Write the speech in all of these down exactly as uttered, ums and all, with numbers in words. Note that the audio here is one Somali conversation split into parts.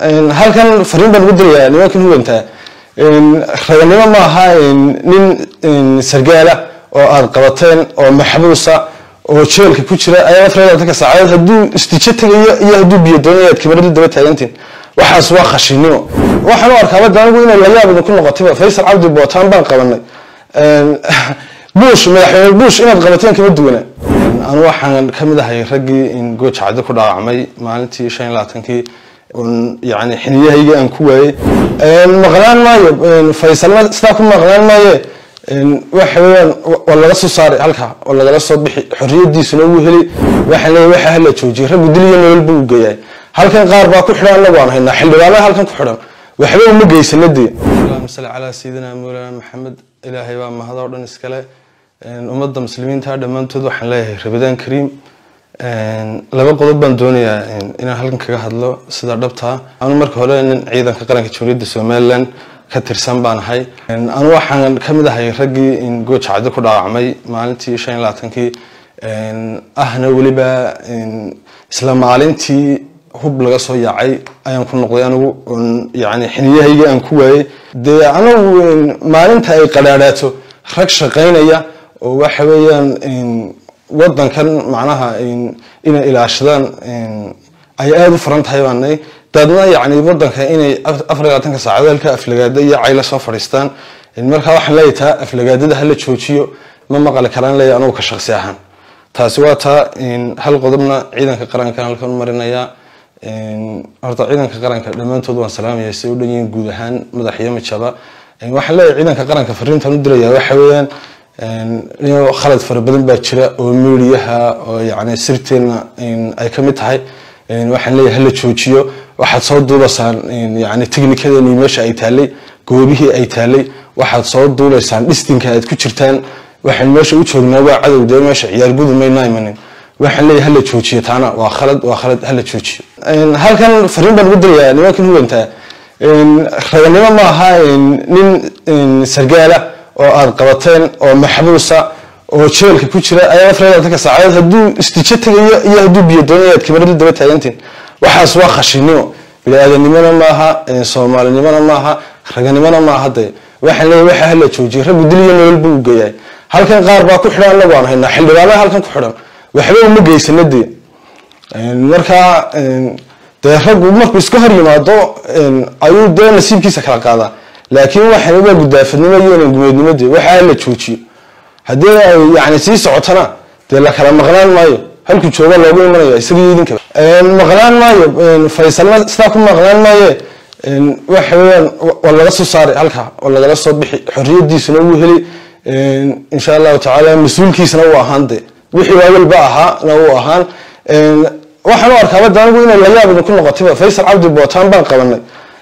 هل كان فريم بالمدرية لكن هو أنت رجلنا ما هاي نين سرقالة أو القبطين أو محبوسة أو شيء كبيرة أي فريق تك ساعات هدو استشهد يهدو بيدونيات كبرت الدبت هاينتين وحاسوا خشينيو وحنا أركبت دانو قلنا لا يا بنكون قطيبة فيصل عبد البوطان بنق قلنا بوش ما بوش إنا القبطين كبدونا أنا واحد كم ده هي رجي إن جوتش عاد كل عمي مالتي شين لا تنكي يعني حنيه هيجي أنكوه المغلان ما ي فيصل ما استاكم مغلان ما ي وحنا ولا قصو صار هلكها ولا قصو بحرية دي سنوه لي وحنا وح هلا توجي رجل دليل البوق جاي هل كان غار باكو حنا لقوان هنا حل ولا هل كان كحرم وحنا مجيس الندي اللهم صل على سيدنا مولانا محمد إلهي وما هذا ورد نسكله أمد المسلمين تهرب من تدو حنلاقي رمضان كريم لما قلت بندونيا إن هلكن كهذا سدر دبتها أنا مرك هلا إن عيدا كقرن كشوريد سومالن كترسم بان هاي أنا واحد كم ده هي رجي إن جوتش عاد كل عمي مالتي شين لا تنكي أهنا ولبا إسلام علنتي هو بلغصه يعي أيام كنا قيانو يعني حنيه هيجي أنكوه ده أنا مالنتها قرارته خرج شقينية وحويا إن وضن كان معناها إن إن إلى عشرين إن أي أدو فرنت حيواني تدنا يعني وضن كان إن أفريقيا تنك سعادة لك أفريقيا عائلة سفرستان المركب حليتها أفريقيا هل تشوفيو ما مقال كلام لي أنا وكشخصيها تاسواتها إن هل قدمنا عيدا كقرن كان لكم مرنايا إن أرتع عيدا كقرن لما تدوا سلام يسيرون جودهان مدحية متشابه إن وحلا عيدا كقرن كفرين تندري وحويا إنه خلد فربدن باتشرا وموليها يعني سرتين إن أي كم تهاي إن واحد ليه هلا تشوفيه واحد صوت دولسان إن يعني تكنيك هذا نيمش أي تالي قوبيه أي تالي واحد صوت دولسان لستين كانت كتشرتان واحد ماشي وتشوفنا واحد وده ماشي يرجود ما ينايمن واحد ليه هلا تشوفيه تانا وخلد وخلد هلا تشوفيه إن هل كان فريم بالمدرية لكن هو أنت إن رجلنا ما هاي نين إن سرقالة أو القبطين أو محبوسة أو شيء كبيرة أي فريق تك ساعات هدو استشهد يهدو بيدونيات كبرت الدبت هاينتين وحاسوا خشينيو بلا هذا نمنا معها صومال نمنا معها رجال نمنا معها ده واحد ليه واحد هلا توجي رجل دليل البوق جاي هل كان غار باكو حنا لقوان هنا حل ولا هل كان كحرم وحنا مجيس الندي المركا ده رجل مرك بيسكهر يمادو أيود ده نسيب كيس كلا قاعدة لكن واحد يبغى قدافع نميون الجمود نمدي واحد اللي تشوفي هذا يعني سيس عطنا تقول لك كلام مغلان مايو هل كنت شو والله أقول مرة يسوي يدين كذا مغلان مايو فيصل ما استاكم مغلان مايو واحد ولا قصو صار هلكها ولا قصو بحرية دي سنوه لي إن شاء الله تعالى مسؤول كيس نوع هاندي وحي واقول بقى نوع هان واحد أركبت دانو قلنا لا يا بنكون قطيبة فيصل عبد البوطان بنق قلنا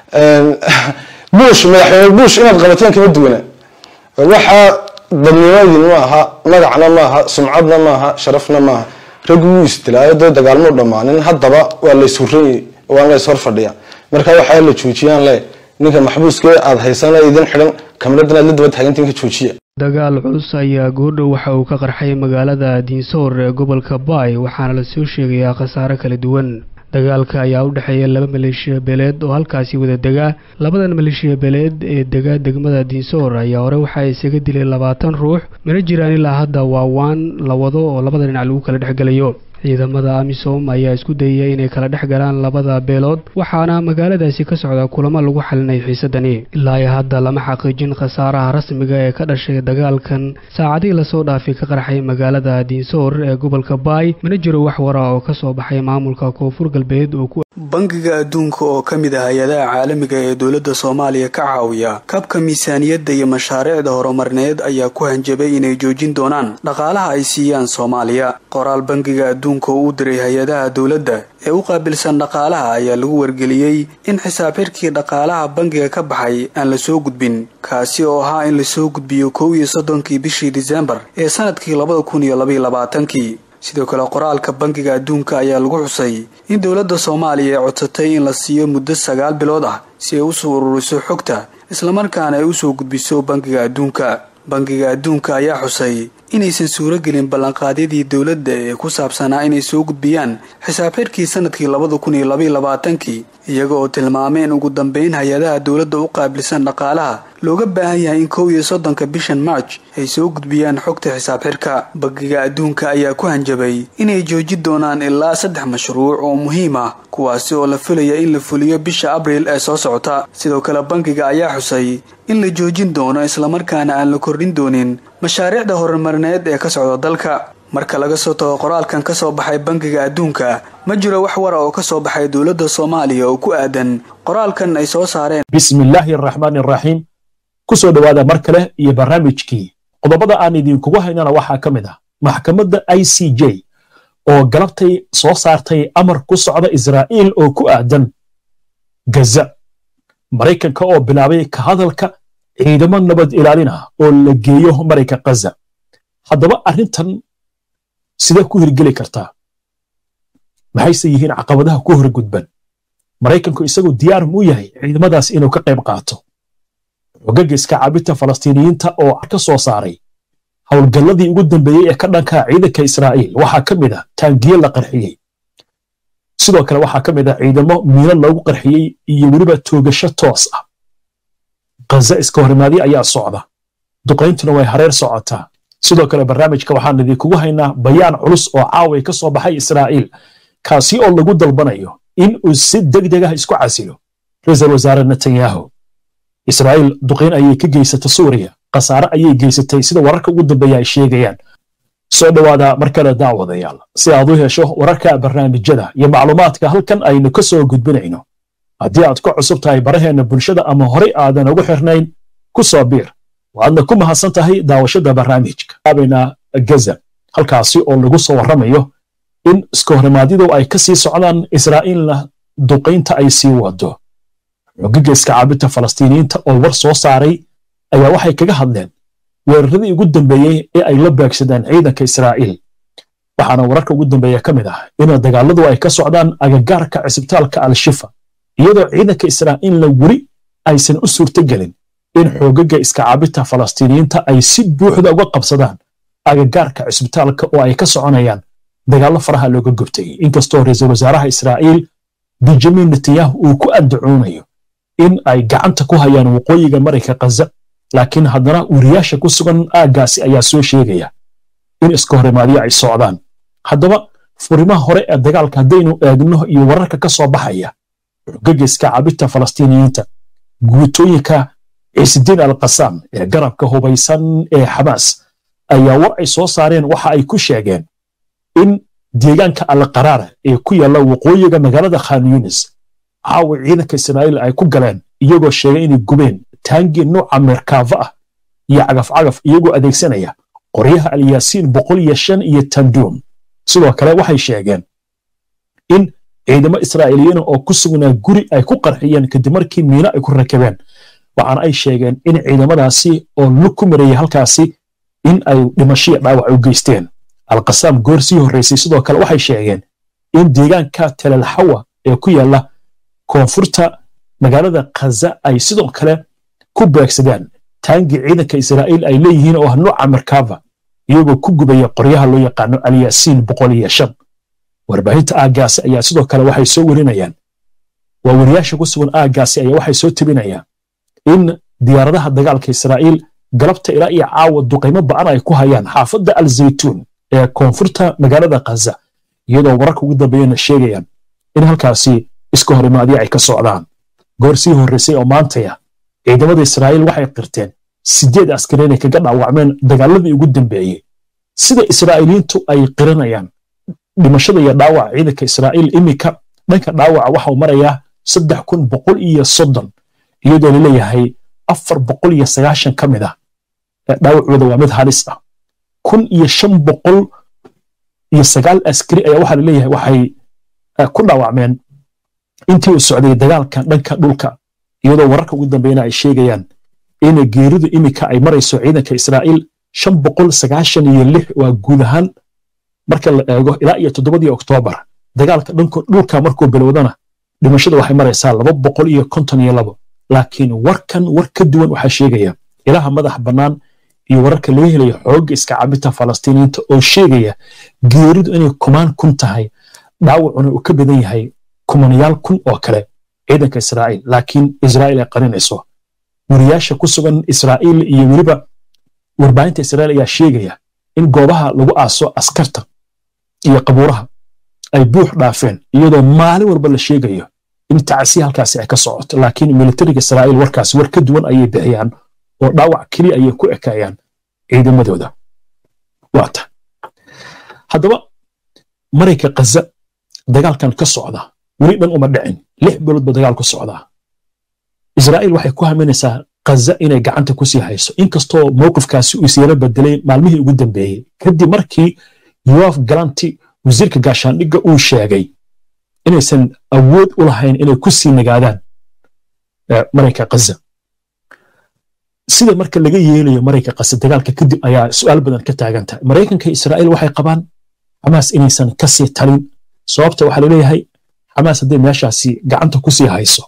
بوش ما بوش إنا القبطين كبدونا وحا ضمنيين معها مدعنا معها سمعنا معها شرفنا معها رجوا استلاء ده دجال مرة معنا هالضبا ولا يسوري ولا يسور فرديا مركب وحا اللي تشوفيان لا نك محبوس كي عاد هيسان إذن حلم كملتنا اللي دوت حاجين تيجي تشوفيه dagaal culus ayaa goordhow waxa uu ka qarxay magaalada Dinsor ee gobolka Bay waxaana la soo sheegayaa khasaare kala duwan dagaalka ayaa u dhaxeeya laba maleeshiya beeleed oo halkaasi wada daga labadan maleeshiya beeleed ee daga degmada Dinsor ayaa hore waxa ay isaga dilay labaatan ruux mana jiraan ilaa hadda waa waan la wado oo labada dhinac lagu kala dhaxgalayo ciidamada AMISOM ayaa isku dayay inay kala dhaxgalaan labada beelood waxaana magaaladaasi ka socda kulamo lagu xalinay xiisadani ilaa hadda lama xaqiijin khasaaraha rasmiga ee ka dhashay dagaalkan saacadii la soo dhaafay ka qarxay magaalada Dinsor ee gobolka Bay mana jiro wax wara oo ka soo baxay maamulka koonfur galbeed oo ku bangiga adduunka oo kamid ah hay'adaha caalamiga ee dawladda Soomaaliya ka caawiya kabka miisaaniyadda iyo mashaariicda horumarineed ayaa ku hanjabay inay joojin doonaan dhaqaalaha ay siiyaan Soomaaliya qoraal bangiga adduunka uu diray hay'adaha dawladda ee u qaabilsan dhaqaalaha ayaa lagu wargeliyay in xisaab xirkii dhaqaalaha bangiga ka baxay aan la soo gudbin kaasi oo ahaa in la soo gudbiyo kow iyo soddonkii bishii December ee sanadkii laba kun iyo laba iyo labaatan-kii sidoo kale qoraalka bangiga adduunka ayaa lagu xusay in dawladda Soomaaliya ay codsatay in la siiyo muddo sagaal bilood ah si ay u soo ururiso xogta isla markaana ay u soo gudbiso bangiga adduunka bangiga adduunka ayaa xusay inaysan suuro gelin ballanqaadyadii dowladda ee ku saabsanaa inay soo gudbiyaan xisaab xidhkii sanadkii labada kun iyo laba iyo labaatankii iyaga oo tilmaamay in ugu dambeyn hay-adaha dowladda u qaabilsan dhaqaalaha looga baahan yahay in kow iyo soddonka bishan march ay soo gudbiyaan xogta xisaab xidhka. bangiga adduunka ayaa ku hanjabay inay joojin doonaan ilaa saddex mashruuc oo muhiim ah kuwaasi oo la filaya in la fuliyo bisha abriil ee soo socota. sidoo kale bangiga ayaa xusay in la joojin doono islamarkaana aan la kordhin doonin mashaariicda horumarineed ee ka socda dalka. marka laga soo tago qoraalkan ka soo baxay bangiga adduunka ma jiro wax wara oo ka soo baxay dowladda Soomaaliya oo ku aadan qoraalkan ay soo saareen. bismillaahir rahmaanir rahiim kusoo dhawaada mar kale iyo barnaamijkii qodobada aan idinkugu haynana waxaa ka mid ah maxkamadda I C J oo galabtay soo saartay amar ku socda Israa'iil oo ku aadan Gaza. Mareykanka oo bilaabay ka hadalka ciidamo nabad ilaalin ah oo la geeyo Mareyka Gaza. haddaba arrintan sida ku hirgeli kartaa maxayse yihiin caqabadaha ku horgudban Mareykanku isagu diyaar mu yahay ciidamadaas inuu ka qayb qaato xogaga iska caabinta Falastiiniyiinta oo ka soo saaray howlgalladii ugu dambeeyay ee ka dhanka ciidanka Israa'iil waxaa ka mid ah taangiye la qarxiyay sidoo kale waxaa ka mid ah ciidamo miino lagu qarxiyay iyo weliba toogasho toos ah. Gaza iska horimaadii ayaa socda duqeyntuna way hareer socotaa. sidoo kale barnaamijka waxaan idinkugu haynaa bayaan culus oo caaway ka soo baxay Israa'iil kaasi oo lagu dalbanayo in uu si degdeg ah isku casilo ra'iisul wasaare Netanyahu. Israa'iil duqeyn ayay ka geysatay Suuriya qasaare ayay geysatay sida wararka ugu dambeeya ay sheegayaan. soo dhawaada markale daawadayaal si aad u hesho wararka barnaamijyada iyo macluumaadka halkan aynu ka soo gudbinayno. haddii aad ku cusub tahay baraheena bulshada ama horey aadan ugu xirnayn ku soo biir waadna ku mahadsan tahay daawashada barnaamijka. aabina Gaza halkaasi oo lagu soo waramayo in iska horimaadidu ay ka sii socdaan Israa'iilna duqeynta ay sii wado. xogaga iska caabinta Falastiiniyiinta oo war soo saaray ayaa waxay kaga hadleen weeraradii ugu dambeeyay ee ay la beegsadeen ciidanka Israa'iil. waxaana wararka ugu dambeeya ka mid ah in dagaaladu ay ka socdaan agagaarka cisbitaalka Al-Shifa iyadoo ciidanka Israa'iilna weli aysan u suurtagelin in xogaga iska caabinta Falastiiniyiinta ay si buuxda uga qabsadaan agagaarka cisbitaalka oo ay ka soconayaan dagaallo faraha looga gubtay. inkastoo ra'iisul wasaaraha Israa'iil Benjamin Netanyahu uu ku andacoonayo in ay gacanta ku hayaan waqooyiga Mareyka Gaza laakiin haddana wariyaasha ku sugan aagaasi ayaa soo sheegaya in iska horimaadyo ay socdaan. haddaba furimaha hore ee dagaalka haddaynu eegno iyo wararka ka soo baxaya xogaga iska caabinta Falastiiniyiinta guutooyinka Ciisidiin al-Qassam ee garabka hubaysan ee Xamaas ayaa war ay soo saareen waxa ay ku sheegeen in deegaanka al-Qaraara ee ku yaala waqooyiga magaalada Khan Yunis caawa ciidanka Israa'iil ay ku galeen iyagoo sheegay inay gubeen taangi nooca Merkava ah iyo cagaf-cagaf iyagoo adeegsanaya qoryaha Al-Yaasiin boqol iyo shan iyo Tandum. sidoo kale waxay sheegeen in ciidamo Israa'iiliyiin oo ku sugnaa guri ay ku qarxiyeen kadib markii miino ay ku rakabeen. waxaana ay sheegeen in ciidamadaasi oo lug ku mareeyay halkaasi in ay dhimasho dhaawac u geysteen. Al-Qassam goor sii horeysay sidoo kale waxay sheegeen in deegaanka Tel al-Hawa ee ku yaala koonfurta magaalada Gaza ay sidoo kale ku beegsadeen taangi ciidanka Israa'iil ay leeyihiin oo nooca Merkava iyagoo ku gubaya qoryaha loo yaqaano Al-Yaasiin boqol iyo shan. warbaahinta aagaasi ayaa sidoo kale waxay soo warinayaan waa wariyaasha ku sugan aagaasi ayaa waxay soo tibinayaan in diyaaradaha dagaalka Israa'iil galabta ilaa iyo caawa duqeymo ba'an ay ku hayaan xaafadda Al-Zaytuun ee koonfurta magaalada Gaza iyadoo wararka ugu dambeeyana sheegayaan in halkaasi iska horimaadyo ay ka socdaan. goor sii horeysay oo maantaya ciidamada Israa'iil waxay qirteen sideed askari inay kaga dhaawacmeen dagaaladii ugu dambeeyay. sida Israa'iiliintu ay qiranayaan dhimashada iyo dhaawaca ciidanka Israa'iil imika dhanka dhaawaca waxa uu marayaa saddex kun boqol iyo soddon iyadoo la leeyahay afar boqol iyo sagaashan ka mid ah dhaawacooda waa mid halis ah. kun iyo shan boqol iyo sagaal askari ayaa waxaa la leeyahay waxay ku dhaawacmeen intii uu socday dagaalka dhanka dhulka iyadoo wararka ugu dambeeyana ay sheegayaan in geeridu imika ay marayso ciidanka Israa'iil shan boqol sagaashan iyo lix waa guud ahaan marka la eego ilaa iyo toddobadii Oktoobar dagaalka dhanka dhulka markuu bilowdana dhimashada waxay maraysaa laba boqol iyo konton iyo labo. laakiin warkan war ka duwan waxa sheegaya ilaha madax bannaan iyo wararka laga helayo xoogga iska cabinta falastiiniyiinta oo sheegaya geeridu inay kumaan kun tahay dhaawacuna uu ka badan yahay kumanayaal kun oo kale ciidanka Israa'iil laakiin Israa'iil ay qarinayso wariyaasha ku sugan Israa'iil iyo weliba warbaahinta Israa'iil ayaa sheegaya in goobaha lagu aaso askarta iyo qabuuraha ay buux dhaafeen iyadoo maalin walba la sheegayo in tacsi halkaasi ay ka socoto laakiin militariga Israa'iil warkaas war ka duwan ayay bixiyaan oo dhaawac kaliya ayay ku ekayaan ciidamadooda waata haddaba marayka Gaza dagaalkan ka socda weli dhan uma dhicin lix bilood ba dagaal ku socda Israa'iil waxay ku haminaysaa Gaza inay gacanta ku sii hayso inkastoo mowqifkaasi uu siyaaro bedelay maalmihii ugu dambeeyay kadib markii Yoav Gallant wasiirka gaashaandhigga uu sheegay inaysan awood u lahayn inay ku sii nagaadaan marayka Gaza sida marka laga yeelayo marayka Gaza dagaalka kadib ayaa su'aal badan ka taagan tahay maraykanka Israa'iil waxay qabaan Hamas inaysan ka sii talin sababta waxa la leeyahay Hamas haday meeshaasi gacanta ku sii hayso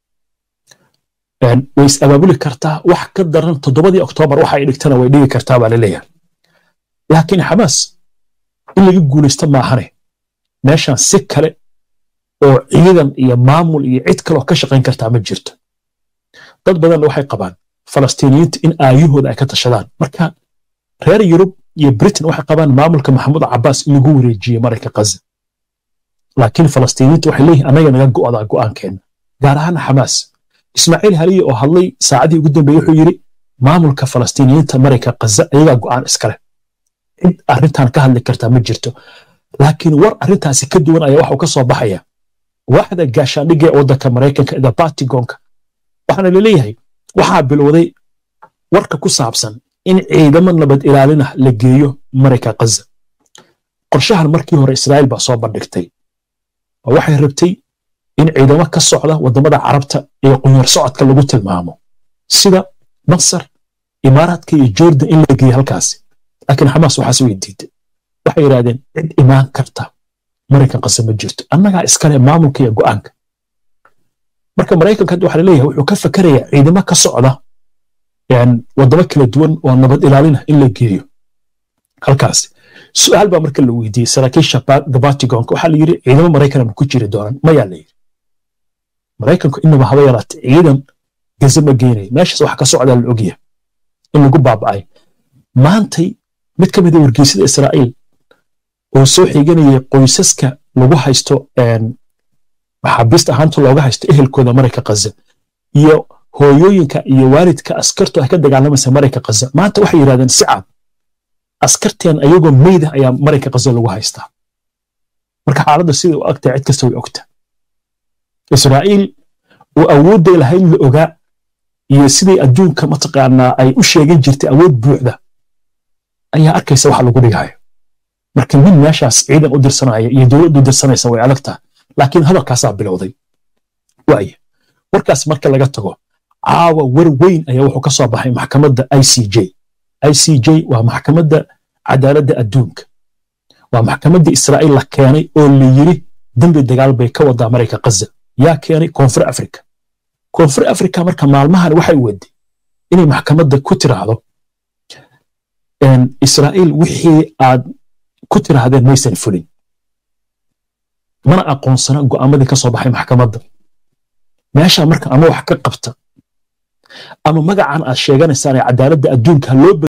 een way abaabuli kartaa wax ka daran toddobadii Oktoobar waxa ay dhigtana way dhigi kartaa baa la leeyahay laakiin Hamas in laga guuleysto ma ahane meeshan si kale oo ciidan iyo maamul iyo cid kale oo ka shaqeyn kartaa ma jirto dad badan waxay qabaan Falastiiniyiinta in aayahooda ay ka tashadaan marka reer Yurub iyo Britain waxay qabaan maamulka Maxamuud Cabbaas in lagu wareejiyo marayka Gaza laakiin Falastiiniyiinta waxay leeyihiin anaga naga go'ada go'aankeena gaar ahaan Hamas Ismaaciil Haniye oo hadlay saacadii ugu dambeeyay wuxuu yiri maamulka Falastiiniyiinta marayka Gaza ayaga go'aan iskale cid arrintan ka hadli kartaa ma jirto laakiin war arrintaasi ka duwan ayaa waxa uu ka soo baxaya waaxda gaashaandhigga ee waddanka Mareykanka ee Pentagonka waxaana la leeyahay waxaa bilowday warka ku saabsan in ciidamo nabad ilaalin ah la geeyo marayka Gaza qorshahan markii hore Israa'iil baa soo bandhigtay waxay rabtay in ciidamo ka socda wadamada Carabta ee qunyar socodka lagu tilmaamo sida Masar Imaaraadka iyo Jordan in la geeyo halkaas laakiin Hamas waxa soo diiday waxay yiraahdeen cid imaan karta marayka Gaza ma jirto annaga iskale maamulka iyo go'aanka marka maraykanka waxa la leeyahay wuxuu ka fakarayaa ciidamo ka socda een wadamo kala duwan oo nabad ilaalin in la geeyo halkaas su'aal baa marka la weydiiyay saraakiisha Pentagonka waxa la yiri ciidamo maraykan ma ku jiri doonaan ma yaa la yiri maraykanku inaba haba yaraatay ciidan Gaza ma geenay meeshaas wax ka socda la ogyahay in lagu baaba'ay maantay mid ka mid ah wargeysyada Israa'iil oo soo xiganaya qoysaska lagu haysto een maxaabiista ahaanta looga haysto ehelkooda marayka Gaza iyo hooyooyinka iyo waalidka askartu ay ka dagaalamaysa marayka Gaza maanta waxay yiraahdeen si cad askarteen ayagoo meyd ah ayaa marayka Gaza lagu haystaa marka xaaladda sida uu agtay cid kasta way ogtaa Israa'iil oo awoodda lahayd la ogaa iyo sidii adduunka mataqaanaa ay u sheegan jirtay awood buuxda ayaa arkaysa waxa lagu dhigayo marka min meeshaas ciidan u dirsanaya iyo dawladdu dirsanaysa way adagtaa laakiin hadalkaasaa bilowday waaye warkaas marka laga tago caawa war weyn ayaa wuxuu ka soo baxay maxkamadda I C J I C J waa maxkamadda cadaaladda adduunka waa maxkamadda Israa'iil la keenay oo la yiri dambi dagaal bay ka wadaa marayka Gaza yaa keenay Koonfur Afrika Koonfur Afrika marka maalmahan waxay waday inay maxkamadda ku tiraahdo in Israa'iil wixii aad ku tiraahdeen maysan fulin mana aqoonsana go'aamadii ka soo baxay maxkamadda meesha marka ama wax ka qabta ama magacan aad sheeganaysaan cadaaladda adduunka loo